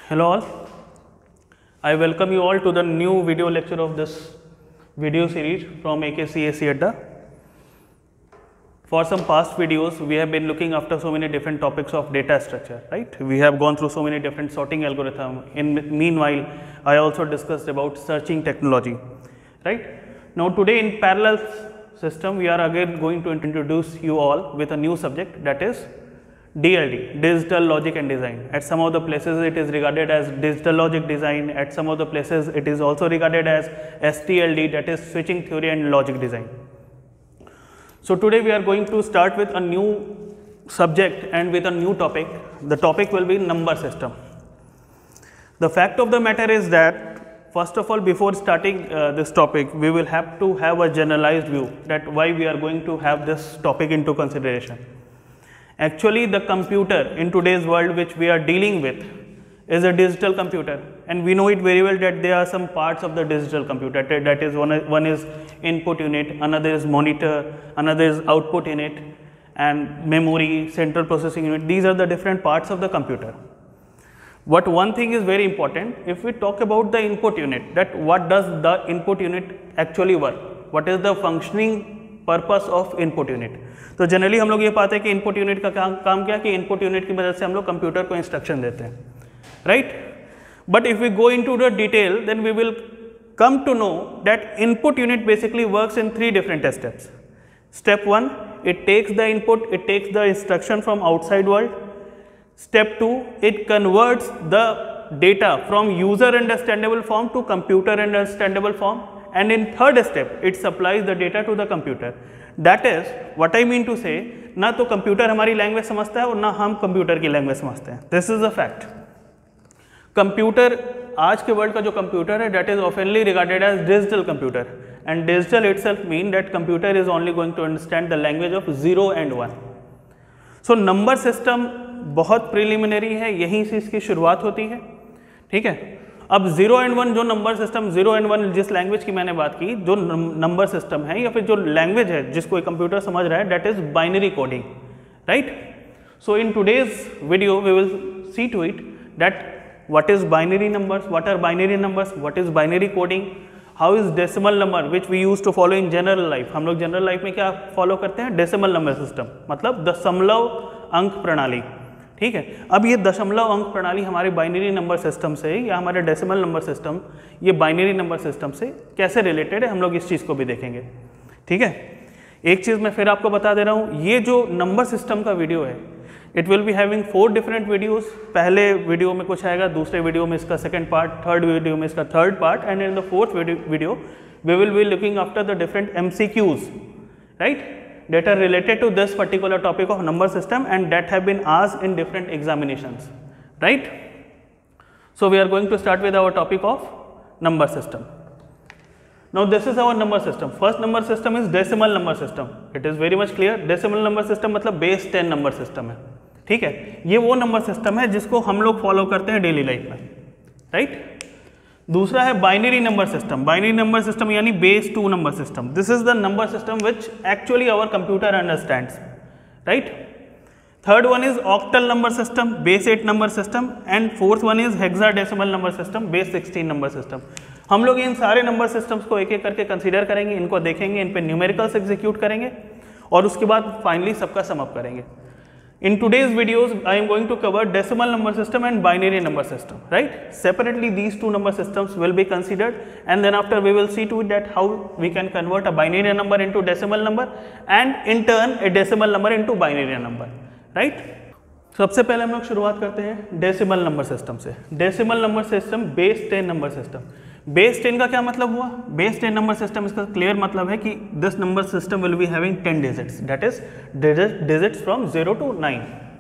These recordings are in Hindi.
Hello all, I welcome you all to the new video lecture of this video series from AKCAC Adda. For some past videos, we have been looking after so many different topics of data structure, right? We have gone through so many different sorting algorithms. Meanwhile, I also discussed about searching technology, right? Now today in parallel system, we are again going to introduce you all with a new subject, that is DLD, Digital Logic and Design. At some of the places it is regarded as Digital Logic Design, at some of the places it is also regarded as STLD, that is Switching Theory and Logic Design. So today we are going to start with a new subject and with a new topic. The topic will be number system. The fact of the matter is that first of all, before starting this topic, we will have to have a generalized view that why we are going to have this topic into consideration. Actually, the computer in today's world which we are dealing with is a digital computer, and we know it very well that there are some parts of the digital computer, that is one is input unit, another is monitor, another is output unit, and memory, central processing unit. These are the different parts of the computer. But one thing is very important, if we talk about the input unit, that what does the input unit actually work, what is the functioning purpose of input unit. तो जनरली हम लोग ये पाते हैं कि इनपुट यूनिट का काम क्या, कि इनपुट यूनिट की मदद से हम लोग कंप्यूटर को इंस्ट्रक्शन देते हैं, right. But if we go into the detail then we will come to know that input unit basically works in 3 different steps. Step 1, it takes the input, it takes the instruction from outside world. Step 2, it converts the data from user understandable form to computer understandable form. And in third step, it supplies the data to the computer. That is what I mean to say, ना तो कंप्यूटर हमारी लैंग्वेज समझता है और ना हम कंप्यूटर की लैंग्वेज समझते हैं. This is a fact. Computer, आज के वर्ल्ड का जो कंप्यूटर है, that is oftenly regarded as digital computer, and digital itself mean that computer is only going to understand the language of 0 and 1. So number system बहुत प्रिलिमिनरी है, यहीं से इसकी शुरुआत होती है, ठीक है. अब 0 and 1 जो नंबर सिस्टम, 0 and 1 जिस लैंग्वेज की मैंने बात की, जो नंबर सिस्टम है या फिर जो लैंग्वेज है जिसको कंप्यूटर समझ रहा है, that is binary coding, right. So in today's video we will see to it that what is binary numbers, what are binary numbers, what is binary coding, how is decimal number which we use to follow in general life. हम लोग जनरल लाइफ में क्या फॉलो करते हैं, डेसिमल नंबर सिस्टम, मतलब दशमलव अंक प्रणाली, ठीक है. अब ये दशमलव अंक प्रणाली हमारे बाइनरी नंबर सिस्टम से या हमारे डेसिमल नंबर सिस्टम, ये बाइनरी नंबर सिस्टम से कैसे रिलेटेड है, हम लोग इस चीज़ को भी देखेंगे, ठीक है. एक चीज़ मैं फिर आपको बता दे रहा हूँ, ये जो नंबर सिस्टम का वीडियो है, it will be having 4 different videos. पहले वीडियो में कुछ आएगा, दूसरे वीडियो में इसका सेकेंड पार्ट, थर्ड वीडियो में इसका third part, and in the fourth video we will be looking after the different MCQs, right, that are related to this particular topic of number system and that have been asked in different examinations, right. So we are going to start with our topic of number system. Now this is our number system. First number system is decimal number system. It is very much clear. Decimal number system मतलब base 10 number system है, ठीक है. ये वो नंबर सिस्टम है जिसको हम लोग फॉलो करते हैं डेली लाइफ में, राइट. दूसरा है binary number system. Binary number system यानी base 2 number system. This is the number system which actually our computer understands, right. Third one is octal number system, base 8 number system, and fourth one is hexadecimal number system, base 16 number system. हम लोग इन सारे नंबर सिस्टम्स को एक एक करके कंसीडर करेंगे, इनको देखेंगे, इन पे न्यूमेरिकल्स एग्जीक्यूट करेंगे और उसके बाद फाइनली सबका सम अप करेंगे. In today's videos, I am going to cover decimal number system and binary number system, right? Separately, these 2 number systems will be considered, and then after we will see to it that how we can convert a binary number into decimal number, and in turn a decimal number into binary number, right? सबसे पहले हम लोग शुरुआत करते हैं डेसिमल नंबर सिस्टम से. Decimal number system base 10 number system. Base 10 का क्या मतलब हुआ? बेस 10 नंबर सिस्टम, इसका क्लियर मतलब है कि this number system will be having 10 digits, that is digits from 0 to 9.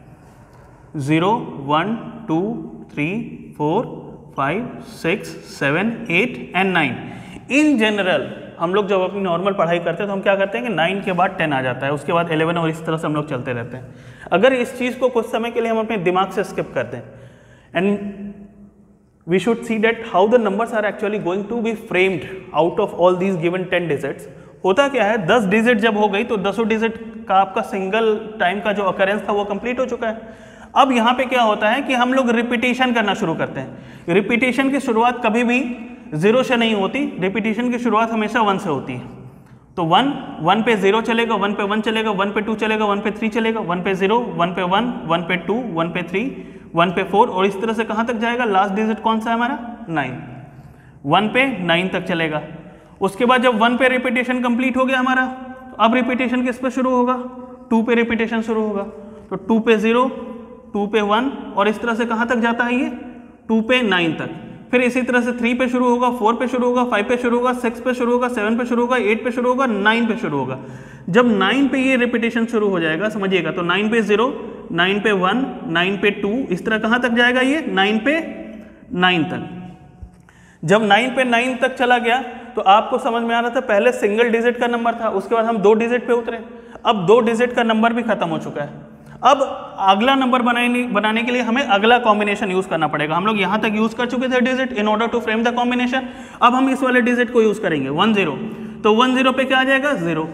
0, 1, 2, 3, 4, 5, 6, 7, 8 and 9. In general हम लोग जब अपनी नॉर्मल पढ़ाई करते हैं तो हम क्या करते हैं कि 9 के बाद 10 आ जाता है, उसके बाद 11 और इस तरह से हम लोग चलते रहते हैं. अगर इस चीज़ को कुछ समय के लिए हम अपने दिमाग से स्किप करते हैं, and we should see that how the numbers are actually going to be framed out of all these given 10 digits. होता क्या है, 10 डिजिट जब हो गई तो 10 डिजिट का आपका सिंगल टाइम का जो अकरेंस था वो कंप्लीट हो चुका है. अब यहाँ पे क्या होता है कि हम लोग रिपीटेशन करना शुरू करते हैं। रिपीटेशन की शुरुआत कभी भी 0 से नहीं होती, रिपीटेशन की शुरुआत हमेशा 1 से होती है। तो 1 पे 0 चलेगा, 1 पे 1 चलेगा, 1 पे 2 चलेगा, 1 पे 3 चलेगा, 1 पे 0, 1 पे 1, 1 पे 2, 1 पे 3, 1 पे 4 और इस तरह से कहाँ तक जाएगा? लास्ट डिजिट कौन सा है हमारा? 9। 1 पे 9 तक चलेगा। उसके बाद जब 1 पे रिपीटेशन कंप्लीट हो गया हमारा, तो अब रिपीटेशन किस पे शुरू होगा? 2 पे रिपीटेशन शुरू होगा। तो 2 पे 0, 2 पे 1 और इस तरह से कहाँ तक जाता है ये? 2 पे 9 तक। फिर इसी तरह से 3 पे शुरू होगा, 4 पे शुरू होगा, 5 पे शुरू होगा, 6 पे शुरू होगा, 7 पे शुरू होगा, 8 पे शुरू होगा, 9 पे शुरू होगा। जब 9 पे ये रिपीटेशन शुरू हो जाएगा, समझिएगा, तो 9 पे 0, 9 पे 1, 9 पे 2, इस तरह कहाँ तक जाएगा ये? 9 पे 9 तक। जब 9 पे 9 तक चला गया तो आपको समझ में आ रहा था, पहले सिंगल डिजिट का नंबर था, उसके बाद हम 2 डिजिट पे उतरे। अब 2 डिजिट का नंबर भी खत्म हो चुका है। अब अगला नंबर बनाने के लिए हमें अगला कॉम्बिनेशन यूज करना पड़ेगा। हम लोग यहाँ तक यूज कर चुके थे digit in order to frame the combination. अब हम इस वाले डिजिट को यूज करेंगे 10। तो 10 पे क्या आ जाएगा? 0,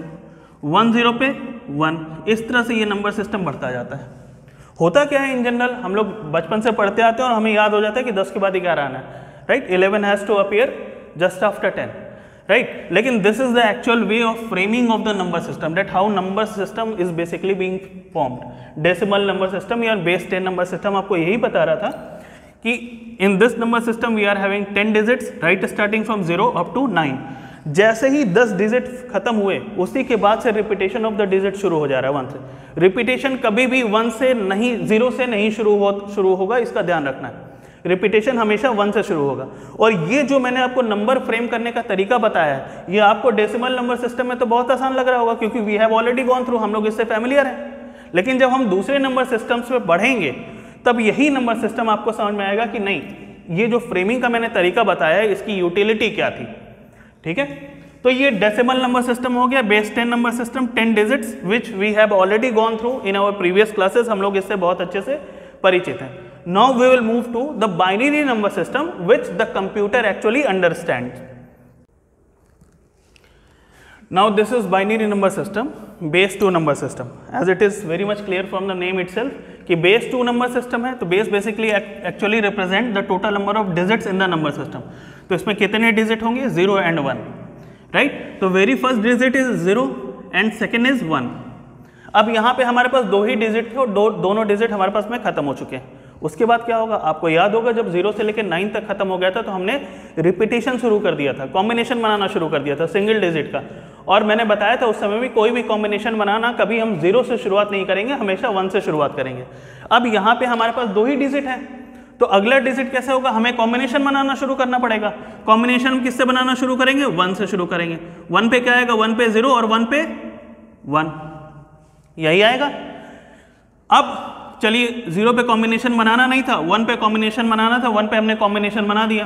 10 पे 1। इस तरह से ये नंबर सिस्टम बढ़ता जाता है। होता क्या है इन जनरल, हम लोग बचपन से पढ़ते आते हैं और हमें याद हो जाता है कि 10 के बाद 11 आना है, right? 11 has to appear just after 10, right? लेकिन this is the actual way of framing of the number system, that how number system is basically being formed. Decimal number system या बेस 10 नंबर सिस्टम आपको यही बता रहा था कि in this number system we are having 10 digits, right, starting from 0 up to 9। जैसे ही 10 डिजिट खत्म हुए उसी के बाद से रिपीटेशन ऑफ द डिजिट शुरू हो जा रहा है 1 से। रिपीटेशन कभी भी 1 से नहीं, 0 से नहीं शुरू होगा, इसका ध्यान रखना है। रिपीटेशन हमेशा 1 से शुरू होगा। और ये जो मैंने आपको नंबर फ्रेम करने का तरीका बताया है, ये आपको डेसिमल नंबर सिस्टम में तो बहुत आसान लग रहा होगा क्योंकि we have already gone through, हम लोग इससे फैमिलियर हैं। लेकिन जब हम दूसरे नंबर सिस्टम्स पे बढ़ेंगे तब यही नंबर सिस्टम आपको समझ में आएगा कि नहीं, ये जो फ्रेमिंग का मैंने तरीका बताया है इसकी यूटिलिटी क्या थी। ठीक है, तो ये डेसिमल नंबर सिस्टम हो गया, base 10 number system, 10 digits which we have already gone through in our previous classes. हम लोग इससे बहुत अच्छे से परिचित हैं। Now we will move to the binary number system which the computer actually understands. Now this is binary number system, base 2 number system. As it is very much clear from the name itself कि base 2 number system है, तो base basically actually represent the total number of digits in the number system. तो इसमें कितने digit होंगे? 0 and 1, right? तो very first digit is 0 and second is 1. अब यहाँ पे हमारे पास 2 ही डिजिट थे और दोनों डिजिट हमारे पास में खत्म हो चुके हैं। उसके बाद क्या होगा? आपको याद होगा जब 0 से लेकर 9 तक खत्म हो गया था तो हमने रिपीटेशन शुरू कर दिया था, कॉम्बिनेशन बनाना शुरू कर दिया था सिंगल डिजिट का। और मैंने बताया था उस समय भी कोई भी कॉम्बिनेशन बनाना कभी हम 0 से शुरुआत नहीं करेंगे, हमेशा 1 से शुरुआत करेंगे। अब यहाँ पे हमारे पास 2 ही डिजिट हैं, तो अगला डिजिट कैसे होगा? हमें कॉम्बिनेशन बनाना शुरू करना पड़ेगा। कॉम्बिनेशन किससे बनाना शुरू करेंगे? 1 से शुरू करेंगे। 1 पे क्या आएगा? 1 पे 0 और 1 पे 1, यही आएगा। अब चलिए 0 पे कॉम्बिनेशन बनाना नहीं था, 1 पे कॉम्बिनेशन बनाना था, 1 पे हमने कॉम्बिनेशन बना दिया,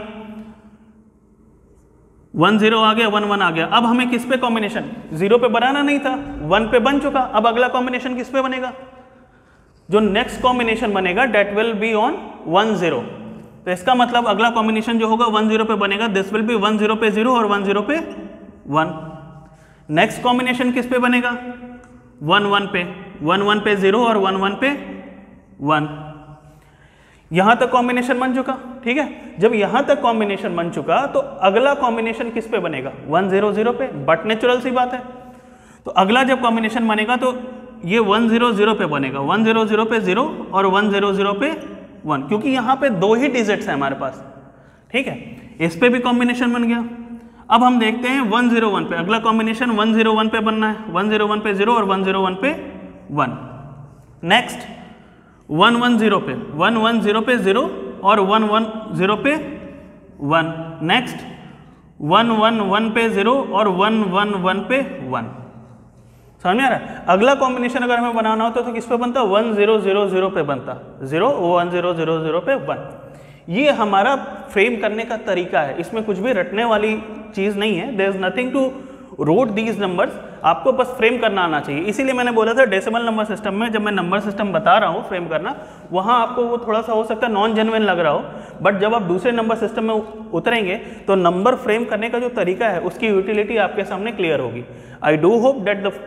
1 0 आ गया, 1 1 आ गया। अब हमें किस पे कॉम्बिनेशन? 0 पे बनाना नहीं था, 1 पे बन चुका। अब अगला कॉम्बिनेशन किस पे बनेगा? जो नेक्स्ट कॉम्बिनेशन बनेगा डेट विल बी ऑन 1 0। तो इसका मतलब अगला कॉम्बिनेशन जो होगा 1 0 पे बनेगा, दिस विल बी 1 0 पे 0 और 1 0 पे 1। नेक्स्ट कॉम्बिनेशन किस पे बनेगा? 1 1 पे, 1 1 पे 0 और 1 1 पे 1। यहां तक कॉम्बिनेशन बन चुका। ठीक है, जब यहां तक कॉम्बिनेशन बन चुका तो अगला कॉम्बिनेशन किस पे बनेगा? 1 0 0 पे, बट नेचुरल सी बात है। तो अगला जब कॉम्बिनेशन बनेगा तो ये 1 0 0 पे बनेगा, 1 0 0 पे 0 और 1 0 0 पे 1, क्योंकि यहां पे 2 ही डिजिट्स हैं हमारे पास। ठीक है, इस पे भी कॉम्बिनेशन बन गया। अब हम देखते हैं 1 0 1 पे, अगला कॉम्बिनेशन 1 0 1 पे बनना है, 1 0 1 पे 0 और 1 0 1 पे 1। नेक्स्ट 1 1 0 पे, 1 1 0 पे 0 और 1 1 0 पे 1। नेक्स्ट 1 1 1 पे 0 और 1 1 1 पे 1। समझ में आ रहा है? अगला कॉम्बिनेशन अगर हमें बनाना होता तो किस पे बनता? 1 0 0 0 पे बनता, 0 1 0 0 0 पे 1। ये हमारा फ्रेम करने का तरीका है, इसमें कुछ भी रटने वाली चीज़ नहीं है। There is nothing to rote these numbers, आपको बस फ्रेम करना आना चाहिए। इसीलिए मैंने बोला था डेसिमल नंबर सिस्टम में जब मैं नंबर सिस्टम बता रहा हूँ फ्रेम करना, वहाँ आपको वो थोड़ा सा हो सकता है नॉन जेन्युइन लग रहा हो, बट जब आप दूसरे नंबर सिस्टम में उतरेंगे तो नंबर फ्रेम करने का जो तरीका है उसकी यूटिलिटी आपके सामने क्लियर होगी। I do hope that the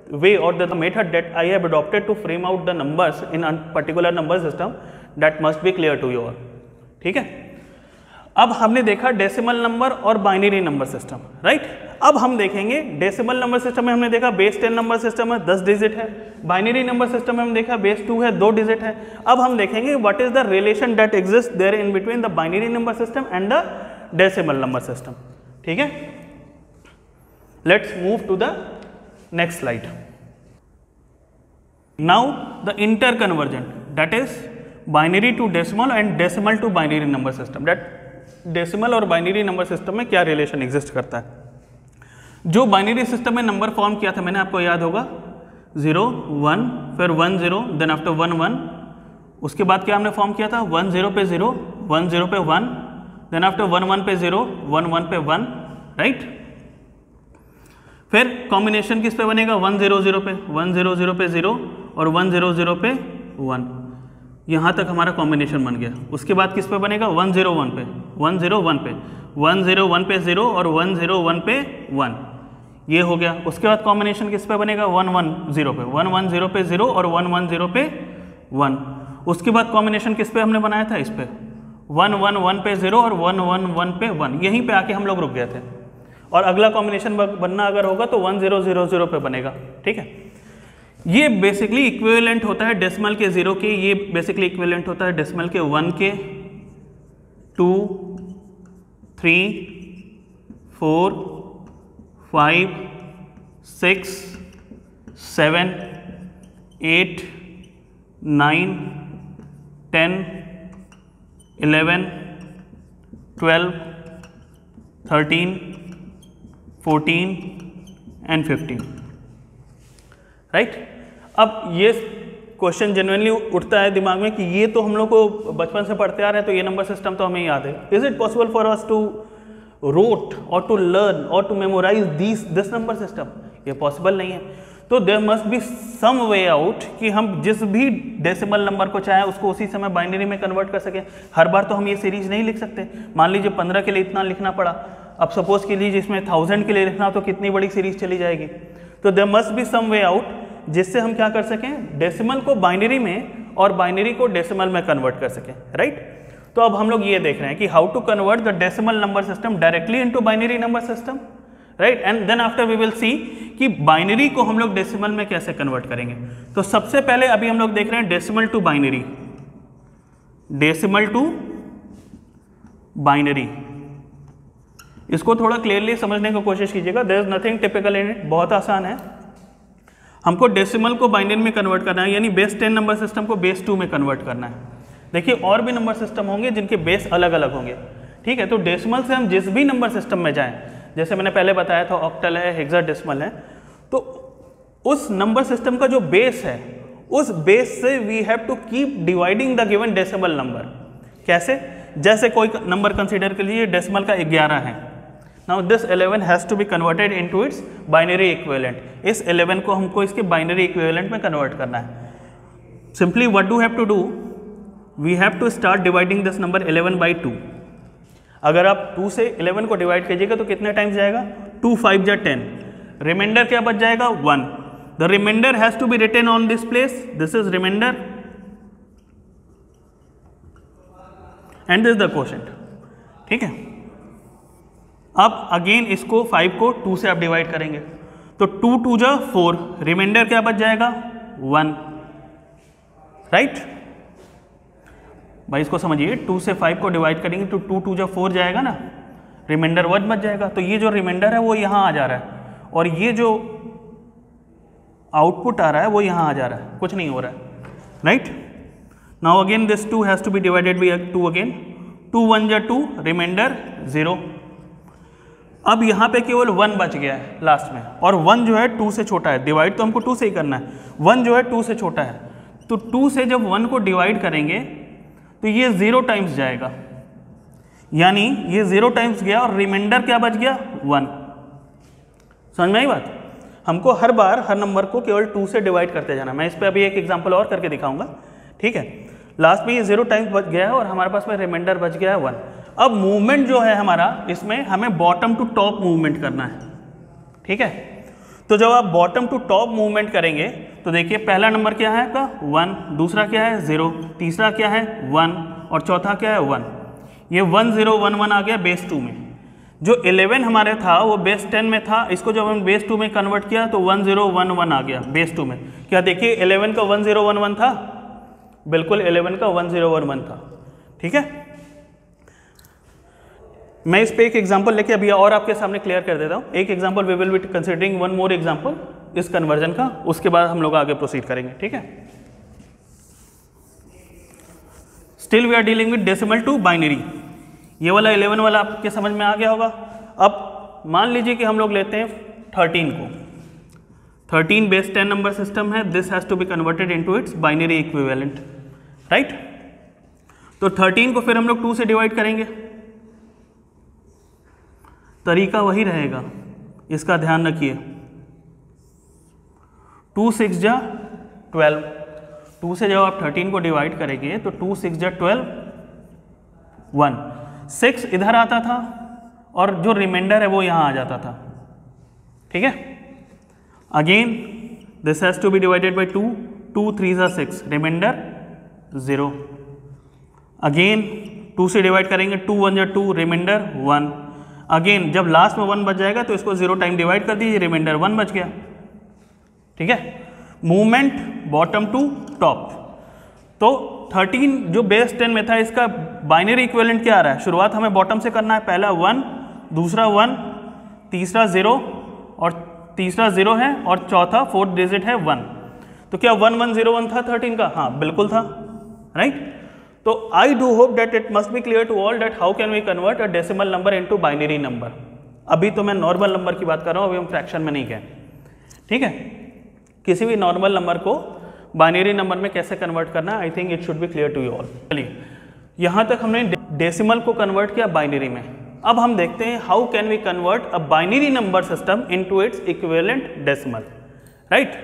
way or the method that I have adopted to frame out the numbers in a particular number system that must be clear to you all. ठीक है, अब हमने देखा डेसिमल नंबर और बाइनरी नंबर सिस्टम, राइट। अब हम देखेंगे डेसिमल नंबर सिस्टम में हमने देखा बेस 10 नंबर सिस्टम है, 10 डिजिट है। बाइनरी नंबर सिस्टम में हमने देखा बेस 2 है, 2 डिजिट है। अब हम देखेंगे what is the relation that exist there in between the binary number system and the decimal number system. ठीक है, let's move to the next slide. Now the inter conversion that is binary to decimal and decimal to binary number system. That decimal और बाइनरी नंबर सिस्टम में क्या रिलेशन एग्जिस्ट करता है। जो बाइनरी सिस्टम में नंबर फॉर्म किया था मैंने, आपको याद होगा 0 1 फिर 1 0 देन आफ्टर 1 1, उसके बाद क्या हमने फॉर्म किया था 1 0 पे 0 1 0 पे 1 देन आफ्टर 1 1 पे 0 1 1 पे 1, राइट। फिर कॉम्बिनेशन किस पे बनेगा 1 0 0 पे 1 0 0 पे 0 और 1 0 0 पे 1, यहाँ तक हमारा कॉम्बिनेशन बन गया। उसके बाद किस पे बनेगा 1 0 1 पे 1 0 1 पे 1 0 1 पे 0 और 1 0 1 पे 1, ये हो गया। उसके बाद कॉम्बिनेशन किस पे बनेगा 1 1 0 पे 1 1 0 पे 0 और 1 1 0 पे 1। उसके बाद कॉम्बिनेशन किस पे हमने बनाया था, इस पे 1 1 1 पे 0 और 1 1 1 पे 1, यहीं पे आके हम लोग रुक गए थे। और अगला कॉम्बिनेशन बनना अगर होगा तो 1 0 0 0 पे बनेगा। ठीक है, ये बेसिकली इक्विवेलेंट होता है डेसिमल के 0 के, ये बेसिकली इक्विवेलेंट होता है डेसिमल के 1 के 2 3 4 5 6 7 8 9 10 11 12 13 14 एंड 15, राइट। अब ये क्वेश्चन जेन्युइनली उठता है दिमाग में कि ये तो हम लोग को बचपन से पढ़ते आ रहे हैं, तो ये नंबर सिस्टम तो हमें याद है। Is it possible for us to rote और टू लर्न और to memorise this number system? ये पॉसिबल नहीं है। तो there must be some way out कि हम जिस भी डेसिमल नंबर को चाहें उसको उसी समय बाइनरी में कन्वर्ट कर सकें। हर बार तो हम ये सीरीज नहीं लिख सकते। मान लीजिए 15 के लिए इतना लिखना पड़ा, अब सपोज के लिए जिसमें 1000 के लिए लिखना तो कितनी बड़ी सीरीज चली जाएगी। तो there must be some way out जिससे हम क्या कर सकें, डेसिमल को बाइनरी में और बाइनरी को डेसिमल में कन्वर्ट कर सकें, राइट। तो अब हम लोग ये देख रहे हैं कि how to convert the decimal number system directly into binary number system, right. And then after we will see कि बाइनरी को हम लोग डेसिमल में कैसे कन्वर्ट करेंगे। तो सबसे पहले अभी हम लोग देख रहे हैं decimal to binary, decimal to binary. इसको थोड़ा क्लियरली समझने की कोशिश कीजिएगा। There is nothing typical in it, बहुत आसान है। हमको डेसिमल को बाइनरी में कन्वर्ट करना है, यानी बेस 10 नंबर सिस्टम को बेस 2 में कन्वर्ट करना है। देखिए और भी नंबर सिस्टम होंगे जिनके बेस अलग अलग होंगे, ठीक है। तो डेसिमल से हम जिस भी नंबर सिस्टम में जाएं, जैसे मैंने पहले बताया था ऑक्टल है, हेक्साडेसिमल है, तो उस नंबर सिस्टम का जो बेस है उस बेस से we have to keep dividing the given decimal number. कैसे? जैसे कोई नंबर कंसीडर कर लीजिए डेसिमल का 11 है। Now this 11 has to be converted into its binary equivalent. इस 11 को हमको इसके बाइनरी इक्विवेलेंट में कन्वर्ट करना है। Simply what do have to do, we have to start dividing this number 11 by 2। अगर आप 2 से 11 को डिवाइड कीजिएगा तो कितने टाइम्स जाएगा, 2 5 जा 10, रिमाइंडर क्या बच जाएगा 1। The remainder has to be written on this place, this is remainder and this the quotient, ठीक है। अब अगेन इसको 5 को 2 से आप डिवाइड करेंगे तो 2 2 जा 4, रिमाइंडर क्या बच जाएगा 1, राइट। भाई इसको समझिए, 2 से 5 को डिवाइड करेंगे तो 2 2 जा 4 जाएगा ना, रिमाइंडर 1 बच जाएगा। तो ये जो रिमाइंडर है वो यहाँ आ जा रहा है और ये जो आउटपुट आ रहा है वो यहाँ आ जा रहा है, कुछ नहीं हो रहा है, right. Now again this 2 has to be divided by 2 again, 2 1 जा 2, रिमाइंडर 0। अब यहाँ पे केवल 1 बच गया है लास्ट में, और 1 जो है 2 से छोटा है। डिवाइड तो हमको 2 से ही करना है, 1 जो है 2 से छोटा है, तो 2 से जब 1 को डिवाइड करेंगे तो ये 0 टाइम्स जाएगा, यानी ये 0 टाइम्स गया और रिमाइंडर क्या बच गया 1। समझ में आई बात? हमको हर बार हर नंबर को केवल 2 से डिवाइड करते जाना। मैं इस पर अभी एक एग्जांपल और करके दिखाऊंगा, ठीक है। लास्ट में ये 0 टाइम्स बच गया है और हमारे पास में रिमाइंडर बच गया है 1। अब मूवमेंट जो है हमारा, इसमें हमें बॉटम टू टॉप मूवमेंट करना है, ठीक है। तो जब आप बॉटम टू टॉप मूवमेंट करेंगे तो देखिए पहला नंबर क्या है आपका 1, दूसरा क्या है 0, तीसरा क्या है 1 और चौथा क्या है 1। ये 1 0 1 1 आ गया बेस 2 में। जो 11 हमारे था वो बेस 10 में था, इसको जब हम बेस 2 में कन्वर्ट किया तो 1 0 1 1 आ गया बेस 2 में। क्या देखिए 11 का 1 0 1 1 था, बिल्कुल 11 का 1 0 1 1 था। ठीक है, मैं इस पे एक एग्जांपल लेके अभी और आपके सामने क्लियर कर देता हूँ। एक example we will be considering one more example इस कन्वर्जन का, उसके बाद हम लोग आगे प्रोसीड करेंगे। ठीक है, still we are dealing with decimal to binary. ये वाला 11 वाला आपके समझ में आ गया होगा। अब मान लीजिए कि हम लोग लेते हैं 13 को। 13 बेस 10 नंबर सिस्टम है, this has to be converted into its binary equivalent, right. तो 13 को फिर हम लोग 2 से डिवाइड करेंगे, तरीका वही रहेगा, इसका ध्यान रखिए। 2 6 जा 12, 2 से जब आप 13 को डिवाइड करेंगे तो 2 6 जा 12 1, 6 इधर आता था और जो रिमाइंडर है वो यहाँ आ जाता था। ठीक है, again this has to be divided by 2, 2 3 जा 6, रिमाइंडर 0। अगेन 2 से डिवाइड करेंगे, 2 1 जा 2, रिमाइंडर 1। अगेन जब लास्ट में 1 बच जाएगा तो इसको 0 टाइम डिवाइड कर दीजिए, रिमाइंडर 1 बच गया। ठीक है, मूवमेंट बॉटम टू टॉप। तो 13 जो बेस 10 में था इसका बाइनरी इक्विवेलेंट क्या आ रहा है, शुरुआत हमें बॉटम से करना है। पहला 1, दूसरा 1, तीसरा 0 और तीसरा 0 है और चौथा 4th डिजिट है 1। तो क्या 1 1 0 1 था 13 का? हाँ बिल्कुल था, राइट। तो I do hope that it must be clear to all that how can we convert a decimal number into binary number. अभी तो मैं नॉर्मल नंबर की बात कर रहा हूँ, अभी हम फ्रैक्शन में नहीं गए। ठीक है, किसी भी नॉर्मल नंबर को बाइनरी नंबर में कैसे कन्वर्ट करना है, I think it should be clear to you all. चलिए, यहाँ तक हमने डेसिमल को कन्वर्ट किया बाइनरी में। अब हम देखते हैं how can we convert a binary number system into its equivalent decimal, right.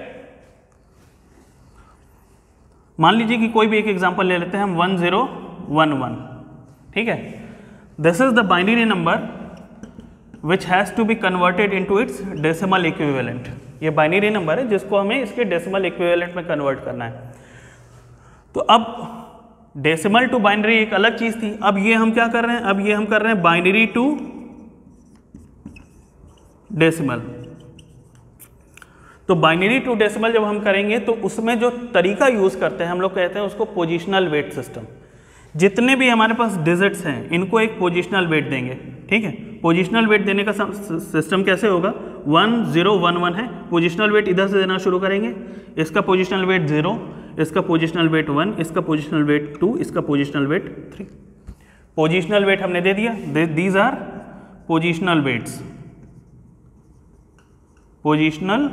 मान लीजिए कि कोई भी एक एग्जांपल ले लेते हैं हम 1 0 1 1। ठीक है, this is the binary number which has to be converted into its decimal equivalent. ये बाइनरी नंबर है जिसको हमें इसके डेसिमल इक्विवेलेंट में कन्वर्ट करना है। तो अब डेसिमल टू बाइनरी एक अलग चीज थी, अब ये हम क्या कर रहे हैं, अब ये हम कर रहे हैं बाइनरी टू डेसिमल। तो बाइनरी टू डेसिमल जब हम करेंगे तो उसमें जो तरीका यूज करते हैं हम लोग कहते हैं उसको पोजिशनल वेट सिस्टम। जितने भी हमारे पास डिजिट्स हैं इनको एक पोजिशनल वेट देंगे। ठीक है, पोजिशनल वेट देने का सिस्टम कैसे होगा, 1 0 1 1 है, पोजिशनल वेट इधर से देना शुरू करेंगे। इसका पोजिशनल वेट 0, इसका पोजिशनल वेट 1, इसका पोजिशनल वेट 2, इसका पोजिशनल वेट 3। पोजिशनल वेट हमने दे दिया, these are positional weights, positional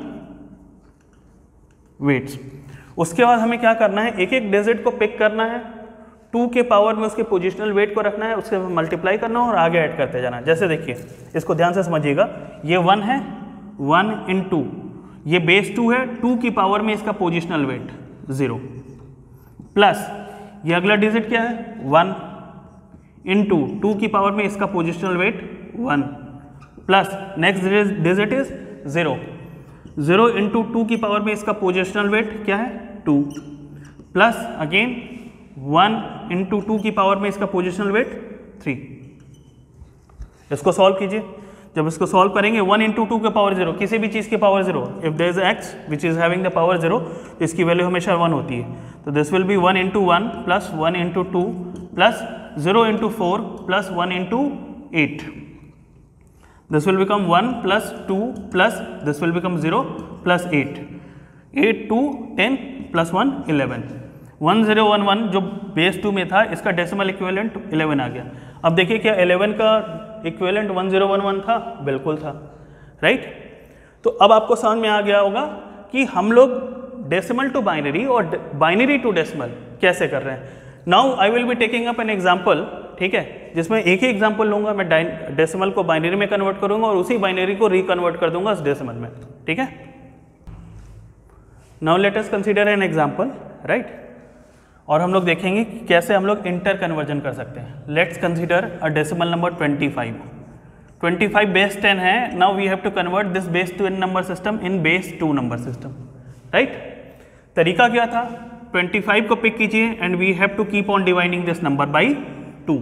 weights. उसके बाद हमें क्या करना है, एक एक डिजिट को पिक करना है, 2 के पावर में उसके पोजिशनल वेट को रखना है, उसके मल्टीप्लाई करना है और आगे ऐड करते जाना है। जैसे देखिए, इसको ध्यान से समझिएगा, ये 1 है, 1 इन 2, ये बेस 2 है, 2 की पावर में इसका पोजिशनल वेट 0, प्लस ये अगला डिजिट क्या है 1 इन 2 की पावर में इसका positional weight 1, plus next digit is 0, 0 into 2 की पावर में इसका पोजिशनल वेट क्या है 2, प्लस अगेन 1 इंटू 2 की पावर में इसका पोजिशनल वेट 3। इसको सॉल्व कीजिए, जब इसको सॉल्व करेंगे 1 इंटू 2 के पावर 0, किसी भी चीज़ के power 0, if there is x which is having the power 0 तो इसकी वैल्यू हमेशा 1 होती है। तो this will be 1 into 1 plus 1 into 2 plus 0 into 4 plus 1 into 8। This will become 1 plus 2 plus this will become 0 plus 8, 8 2 10 plus 1 11। 1 0 1 1 जो बेस 2 में था इसका डेसिमल इक्विवेलेंट 11 आ गया। अब देखिए क्या 11 का इक्विवेलेंट 1 0 1 1 था, बिल्कुल था, राइट। तो अब आपको समझ में आ गया होगा कि हम लोग डेसिमल टू बाइनरी और बाइनरी टू डेसिमल कैसे कर रहे हैं। Now I will be taking up an example, ठीक है, जिसमें एक ही एग्जाम्पल लूंगा, मैं डेसिमल को बाइनरी में कन्वर्ट करूंगा और उसी बाइनरी को रिकन्वर्ट कर दूंगा उस डेसिमल में। ठीक है, now let us consider an example, right. और हम लोग देखेंगे कि कैसे हम लोग इंटर कन्वर्जन कर सकते हैं। Let's consider a decimal number 25। 25 base 10 है, now we have to convert this base 10 number system in base 2 number system, right. तरीका क्या था, 25 को पिक कीजिए and we have to keep on dividing this number by 2।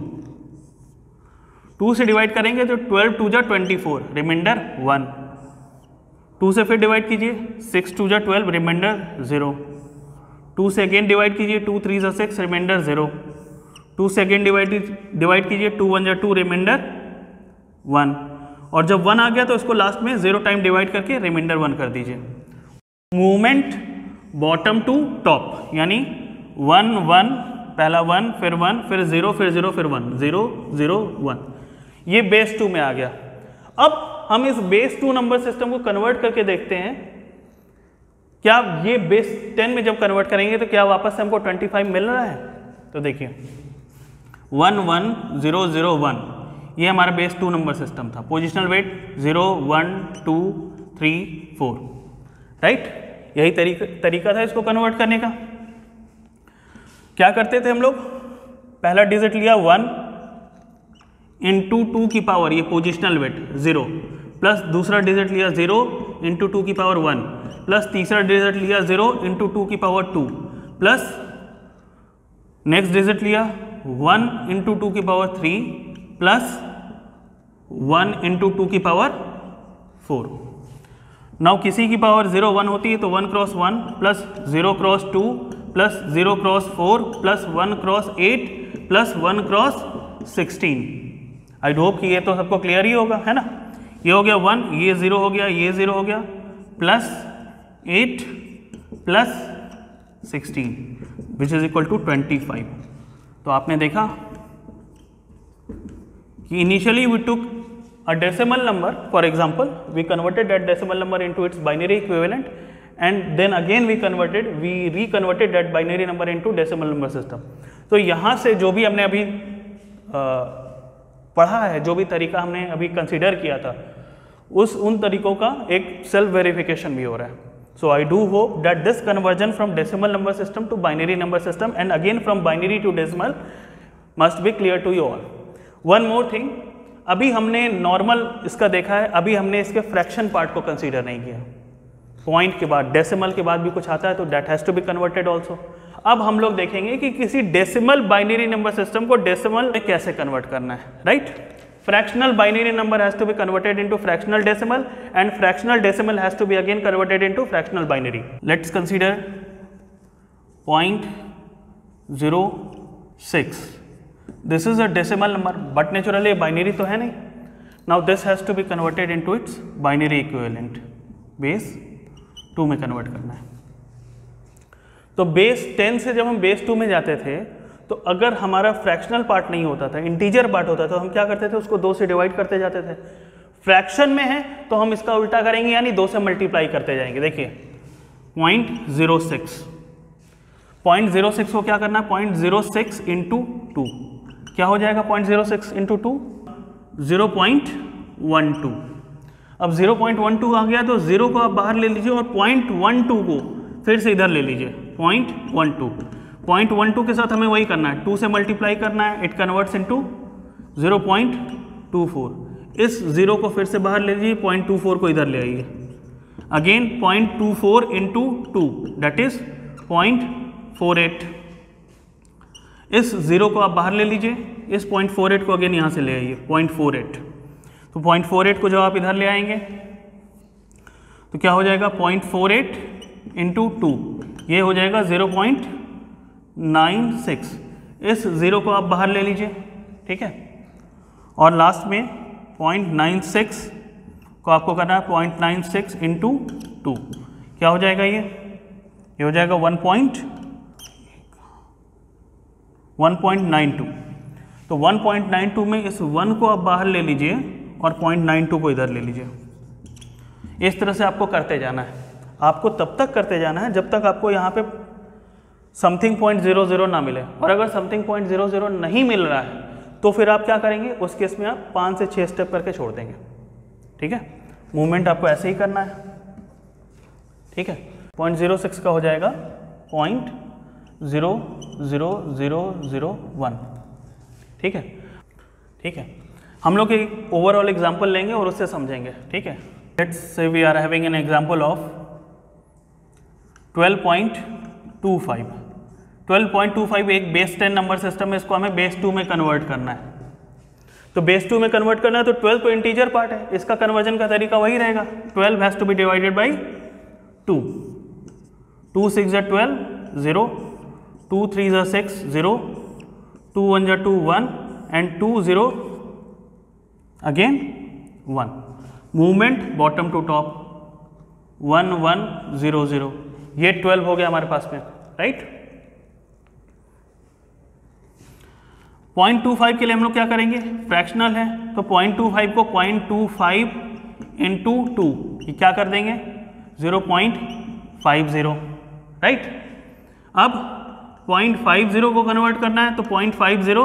2 से डिवाइड करेंगे तो 12 2 जा 24, रिमाइंडर 1। 2 से फिर डिवाइड कीजिए, 6 2 जा 12, रिमाइंडर 0। 2 से अगेन डिवाइड कीजिए, 2 3 जा 6, रिमाइंडर 0। 2 से अगेन डिवाइड कीजिए, 2 1 जा 2, रिमाइंडर 1। और जब 1 आ गया तो इसको लास्ट में 0 टाइम डिवाइड करके रिमाइंडर 1 कर दीजिए। मूवमेंट बॉटम टू टॉप, यानी 1 1, पहला 1 फिर 1 फिर 0 फिर 0 फिर 1, 0 0 1, ये बेस 2 में आ गया। अब हम इस बेस 2 नंबर सिस्टम को कन्वर्ट करके देखते हैं, क्या ये बेस 10 में जब कन्वर्ट करेंगे तो क्या वापस से हमको 25 मिल रहा है। तो देखिए 1 1 0 0 1, ये हमारा बेस 2 नंबर सिस्टम था। Positional weight 0 1 2 3 4, right. यही तरीका था इसको कन्वर्ट करने का। क्या करते थे हम लोग, पहला डिजिट लिया 1 इंटू 2 की पावर, ये पोजिशनल वेट 0, प्लस दूसरा डिजिट लिया 0 इंटू 2 की पावर 1, प्लस तीसरा डिजिट लिया 0 इंटू 2 की पावर 2, प्लस नेक्स्ट डिजिट लिया 1 इंटू 2 की पावर 3, प्लस 1 इंटू 2 की पावर 4। नाउ किसी की पावर 0 1 होती है तो 1 cross 1 plus 0 cross 2 plus 0 cross 4 plus 1 cross 8 plus 1 cross 16। I hope कि ये तो सबको क्लियर ही होगा, है ना। ये हो गया 1, ये 0 हो गया, ये 0 हो गया, plus 8 plus 16 which is equal to 25। तो आपने देखा कि initially we took a decimal number, for example we converted that decimal number into its binary equivalent, and then again we reconverted that binary number into decimal number system। तो यहाँ से जो भी हमने अभी पढ़ा है, जो भी तरीका हमने अभी कंसिडर किया था, उन तरीकों का एक सेल्फ वेरिफिकेशन भी हो रहा है। So I do hope that this conversion from decimal number system to binary number system and again from binary to decimal must be clear to you all। One more thing, अभी हमने नॉर्मल इसका देखा है, अभी हमने इसके फ्रैक्शन पार्ट को कंसीडर नहीं किया। पॉइंट के बाद, डेसिमल के बाद भी कुछ आता है तो that has to be converted also. अब हम लोग देखेंगे कि किसी डेसिमल बाइनरी नंबर सिस्टम को डेसिमल में कैसे कन्वर्ट करना है, right. Fractional binary number has to be converted into fractional decimal and fractional decimal has to be again converted into fractional binary. Let's consider 0.06, this is a decimal number but naturally binary तो है नहीं। Now this has to be converted into its binary equivalent, base 2 में कन्वर्ट करना है। तो बेस 10 से जब हम बेस 2 में जाते थे तो अगर हमारा फ्रैक्शनल पार्ट नहीं होता था, इंटीजर पार्ट होता था, तो हम क्या करते थे, उसको 2 से डिवाइड करते जाते थे। फ्रैक्शन में है तो हम इसका उल्टा करेंगे, यानी 2 से मल्टीप्लाई करते जाएंगे। देखिए 0.06, 0.06 को क्या करना है, 0.06 इंटू 2 क्या हो जाएगा, 0.06 इंटू 2 0.12। अब 0.12 आ गया तो 0 को आप बाहर ले लीजिए और 0.12 को फिर से इधर ले लीजिए, 0.12 के साथ हमें वही करना है, 2 से मल्टीप्लाई करना है, इट कन्वर्ट्स इनटू 0.24। इस 0 को फिर से बाहर ले लीजिए, 0.24 को इधर ले आइए, अगेन 0.24 इंटू 2 दैट इज 0.48। इस 0 को आप बाहर ले लीजिए, इस 0.48 को अगेन यहाँ से ले आइए, 0.48। तो 0.48 को जब आप इधर ले आएंगे तो क्या हो जाएगा, 0.48 इंटू 2 ये हो जाएगा 0.96। इस 0 को आप बाहर ले लीजिए, ठीक है, और लास्ट में 0.96 को आपको करना है 0.96 इंटू 2 क्या हो जाएगा, ये हो जाएगा 1.92। तो 1.92 में इस 1 को आप बाहर ले लीजिए और 0.92 को इधर ले लीजिए। इस तरह से आपको करते जाना है, आपको तब तक करते जाना है जब तक आपको यहाँ पे समथिंग 0.00 ना मिले, और अगर समथिंग 0.00 नहीं मिल रहा है तो फिर आप क्या करेंगे, उस केस में आप 5 से 6 स्टेप करके छोड़ देंगे, ठीक है। मूवमेंट आपको ऐसे ही करना है, ठीक है। 0.06 का हो जाएगा 0.00001, ठीक है, ठीक है। हम लोग एक ओवरऑल एग्जाम्पल लेंगे और उससे समझेंगे, ठीक है। Let's say we are having an example of 12.25। 12.25 एक बेस 10 नंबर सिस्टम है, इसको हमें बेस 2 में कन्वर्ट करना है। तो बेस 2 में कन्वर्ट करना है तो 12 तो इंटीजर पार्ट है, इसका कन्वर्जन का तरीका वही रहेगा, 12 has to be divided by 2। 2 6 जा 12 0, 2 3 जा 6 0, 2 1 जा 2 1 and 2 0 again 1। Movement bottom to top 1 1 0 0, ये 12 हो गया हमारे पास में, राइट। 0.25 के लिए हम लोग क्या करेंगे, फ्रैक्शनल है तो 0.25 को 0.25 इंटू 2 ये क्या कर देंगे 0.50, राइट। अब 0.50 को कन्वर्ट करना है तो 0.50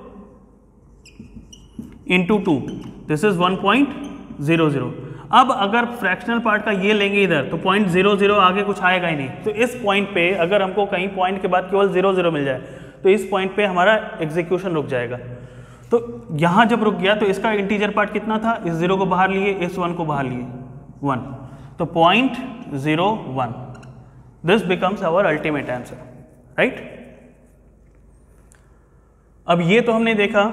इंटू 2 दिस इज 1.00। अब अगर फ्रैक्शनल पार्ट का ये लेंगे इधर तो 0.00 आगे कुछ आएगा ही नहीं, तो इस पॉइंट पे अगर हमको कहीं पॉइंट के बाद केवल 0 मिल जाए तो इस पॉइंट पे हमारा एग्जीक्यूशन रुक जाएगा। तो यहाँ जब रुक गया तो इसका इंटीजर पार्ट कितना था, इस 0 को बाहर लिए, इस 1 को बाहर लिए 1, तो 0.01 this becomes our ultimate answer, right. अब ये तो हमने देखा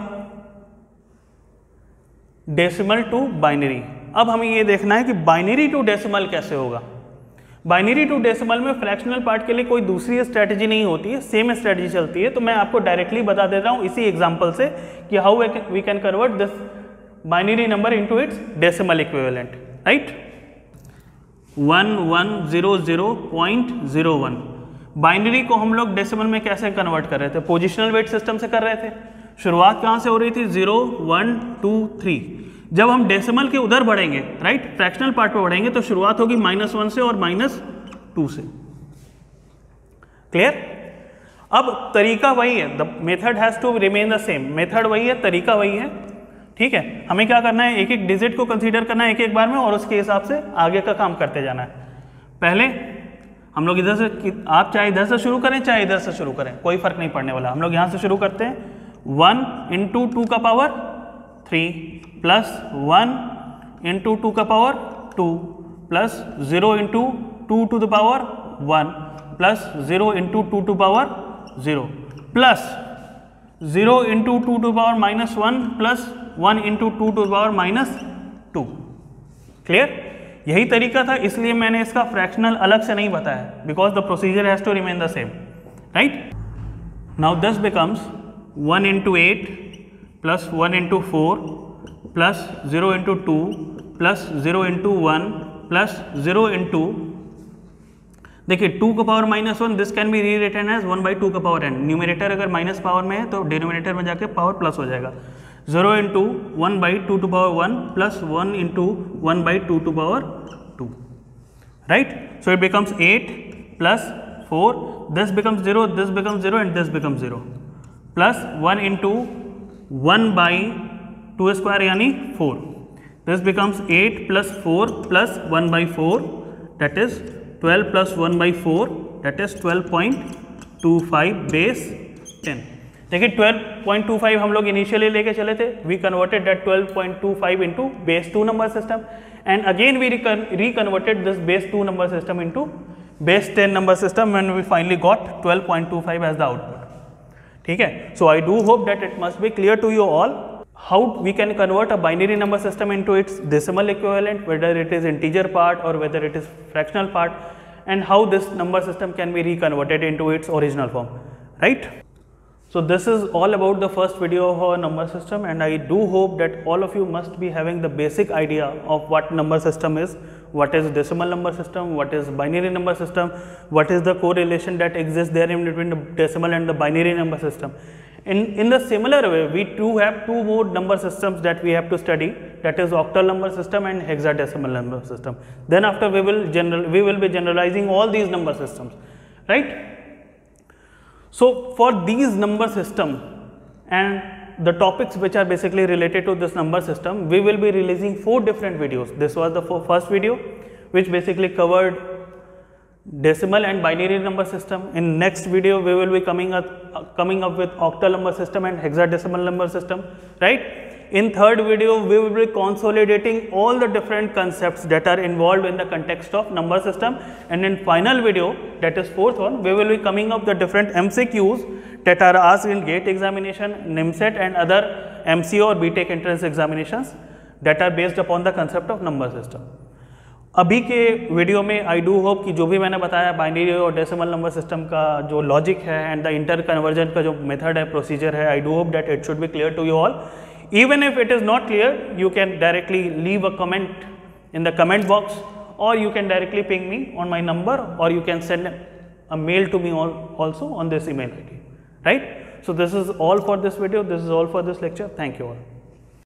डेसिमल टू बाइनरी। अब हमें ये देखना है कि बाइनरी टू डेसिमल कैसे होगा। बाइनरी टू डेसिमल में फ्रैक्शनल पार्ट के लिए कोई दूसरी स्ट्रैटेजी नहीं होती है, सेम स्ट्रैटेजी चलती है। तो मैं आपको डायरेक्टली बता देता हूं इसी एग्जांपल से कि how we can convert this binary number into its decimal equivalent, right. 1100.01 binary को हम लोग डेसिमल में कैसे कन्वर्ट कर रहे थे, पोजिशनल वेट सिस्टम से कर रहे थे। शुरुआत कहाँ से हो रही थी 0 1 2 3। जब हम डेसिमल के उधर बढ़ेंगे, राइट, फ्रैक्शनल पार्ट पे बढ़ेंगे तो शुरुआत होगी -1 से और -2 से, क्लियर। अब तरीका वही है, the method has to remain the same, method वही है, तरीका वही है, ठीक है। हमें क्या करना है, एक एक डिजिट को कंसीडर करना है एक एक बार में और उसके हिसाब से आगे का काम करते जाना है। पहले हम लोग इधर से, आप चाहे इधर से शुरू करें चाहे इधर से शुरू करें, कोई फर्क नहीं पड़ने वाला। हम लोग यहाँ से शुरू करते हैं, 1 इंटू 2 का पावर 3 प्लस 1 इंटू 2 का power 2 plus 0 into 2 to the power 1 plus 0 into 2 to power 0 plus 0 into 2 to power -1 plus 1 into 2 to power -2, clear. यही तरीका था, इसलिए मैंने इसका फ्रैक्शनल अलग से नहीं बताया, because the procedure has to remain the same, right. Now this becomes 1 into 8 plus 1 into 4 plus 0 into 2 plus 0 into 1 plus 0 into, देखिए 2 का power -1 this can be rewritten as 1/2 का पावर n। न्यूमरेटर अगर माइनस पावर में है तो डिनोमिनेटर में जाके पावर प्लस हो जाएगा। 0 into 1/2 to power 1 plus 1 into 1/2 to power 2, right. So it becomes 8 plus 4, this becomes 0, this becomes 0 and this becomes 0 plus 1 into 1/2 square यानी 4, this becomes 8 plus 4 plus 1/4 that is 12 plus 1/4 that is 12.25 base 10। देखिए 12.25 हम लोग इनिशियली लेके चले थे, we converted that 12.25 into base 2 number system and again we reconverted this base 2 number system into base 10 number system when we finally got 12.25 as the output, ठीक है। So I do hope that it must be clear to you all how we can convert a binary number system into its decimal equivalent, whether it is integer part or whether it is fractional part, and how this number system can be reconverted into its original form, right. So this is all about the first video of our number system, and I do hope that all of you must be having the basic idea of what number system is, what is decimal number system, what is binary number system, what is the correlation that exists there in between the decimal and the binary number system. In the similar way, we do have two more number systems that we have to study, that is octal number system and hexadecimal number system. Then after we will be generalizing all these number systems, right. So for these number system and the topics which are basically related to this number system, we will be releasing 4 different videos. This was the first video which basically covered decimal and binary number system. In next video we will be coming up with octal number system and hexadecimal number system, right. In third video, we will be consolidating all the different concepts that are involved in the context of number system, and in final video, that is fourth one, we will be coming up the different MCQs that are asked in GATE examination, NIMSET and other MCO or BTech entrance examinations that are based upon the concept of number system. अभी के वीडियो में आई डू होप कि जो भी मैंने बताया बाइनरी और डेसिमल नंबर सिस्टम का जो लॉजिक है एंड द इंटर कन्वर्जन का जो मेथड है, प्रोसीजर है, I do hope that it should be clear to you all. Even if it is not clear, you can directly leave a comment in the comment box, or you can directly ping me on my number, or you can send a mail to me also on this email ID, right? So this is all for this video. This is all for this lecture. Thank you all.